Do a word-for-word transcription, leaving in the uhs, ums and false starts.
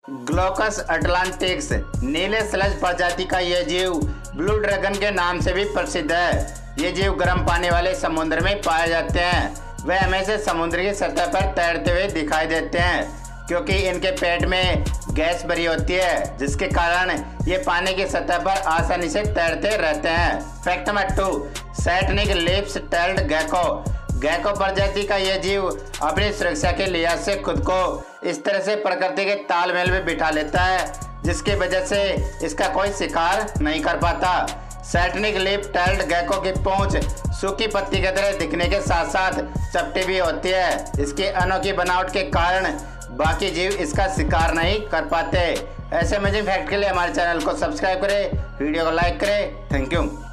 Glaucus अटलांटिक्स नीले sludge प्रजाति का यह जीव ब्लू ड्रैगन के नाम से भी प्रसिद्ध है। ये जीव गर्म पानी वाले समुद्र में पाए जाते हैं। वे हमेशा समुद्र की सतह पर तैरते हुए दिखाई देते हैं क्योंकि इनके पेट में गैस भरी होती है, जिसके कारण ये पानी की सतह पर आसानी से तैरते रहते हैं। Fact number two, satanic leaf tailed gecko. Gecko प्रजाति का यह जीव अपनी सुरक्षा के लिहाज से खुद को इस तरह से प्रकृति के तालमेल में बिठा लेता है, जिसकी वजह से इसका कोई शिकार नहीं कर पाता। सैटनिक लिप टेल्ड गेको की पूंछ सूखी पत्ती की तरह दिखने के साथ साथ चपटी भी होती है। इसकी अनोखी बनावट के कारण बाकी जीव इसका शिकार नहीं कर पाते। ऐसे अमेजिंग फैक्ट के लिए हमारे चैनल को सब्सक्राइब करें, वीडियो को लाइक करें। Thank you.